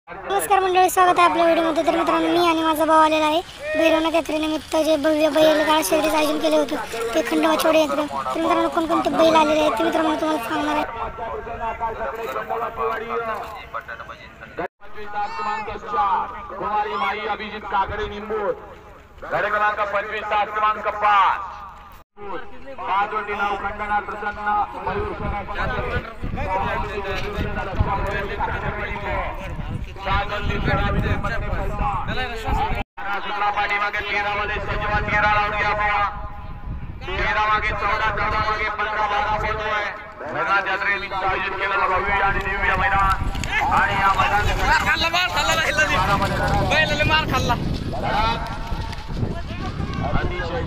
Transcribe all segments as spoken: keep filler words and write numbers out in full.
नमस्कार मंडळी, स्वागत आहे आपल्या व्हिडिओमध्ये। तर मित्रांनो, मी आणि माझा भाऊ आलेला आहे भैरवनाथ यात्रेनिमित्त जे भव्य बैलगाडा शर्यतीचं आयोजन केले होते ते खंडोबा चौडे यात्रे। तर मित्रांनो, कोणकोणते बैल आलेले आहेत ते मित्रांनो तुम्हाला सांगणार आहे। कुमारी माई अभिजित काकडे निंबूर गड क्रमांक पंचवीस तास क्रमांक पाच पाचवटी नाव खंडना प्रसन्न पाठीमागे तेरा मध्ये सजवा तेरा लावूया बाबा तेरा मागे चौदा चौदा मागे पंधरा बारा बोलतोय भैरवनाथ यात्रेनिमित्त आयोजित केलेलं भव्य आणि दिव्य मैदान आणि या मैदानात मार खाल्ला बैलाला मार खाल्ला अतिशय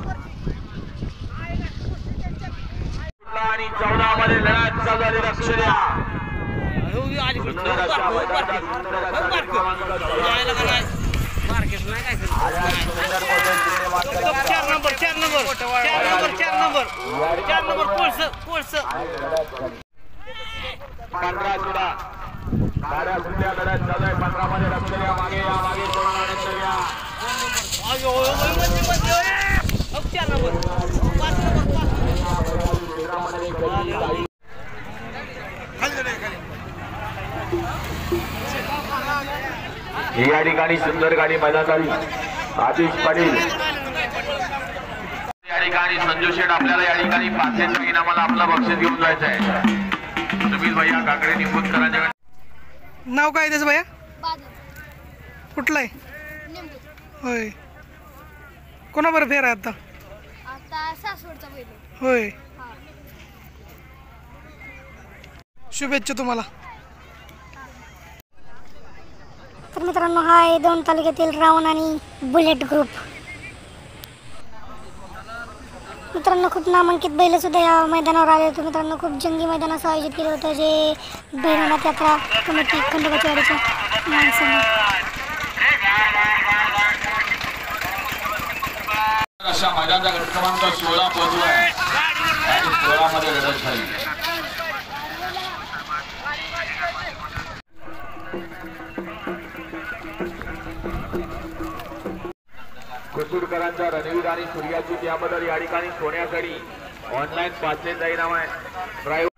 आणि चौदा मध्ये लढत चालू आहे। लक्ष द्या चार नंबर चार नंबर चार नंबर चार नंबर चार नंबर कोळस कोळस पंधरा सुद्धा साड्या सुद्धा लढत चालू आहे। पंधरा मध्ये लक्ष द्या मागे या मागे लक्ष द्या चार नंबर पाच नंबर या ठिकाणी सुंदर गाडी मैदान झाली। आतिश पाटील या ठिकाणी संजू शेठ आपल्याला या ठिकाणी पाचशे इनामाला आपला बक्षीस घेऊन जायचं आहे। सुनील भैया काकडे निंबूतकरांच्या नाव काय त्याचं भैया? कुठलं आहे? होय, कोणाबरोबर फेर आहे आता? आता सासवडचा बैल होय, शुभेच्छा तुम्हाला। तर मित्रांनो, हा आहे दोन तालुक्यातील रावण आणि बुलेट ग्रुप। मित्रांनो, खूप नामांकित बैल सुद्धा या मैदानावर आले होते। मित्रांनो, खूप जंगी मैदान असं आयोजित केलं होतं जे भैरवनाथ यात्रा कमिटी खंडोबा चौडेच्या माणसाने। अशा मैदानाचा गट क्रमांक सोळा पोहोचलाय आणि सोळा मध्ये लढत झाली। कुसूरकरांचा रणवीर आणि सूर्याची त्याबद्दल या ठिकाणी सोन्याकडी ऑनलाईन पाचशे इनाम आहे।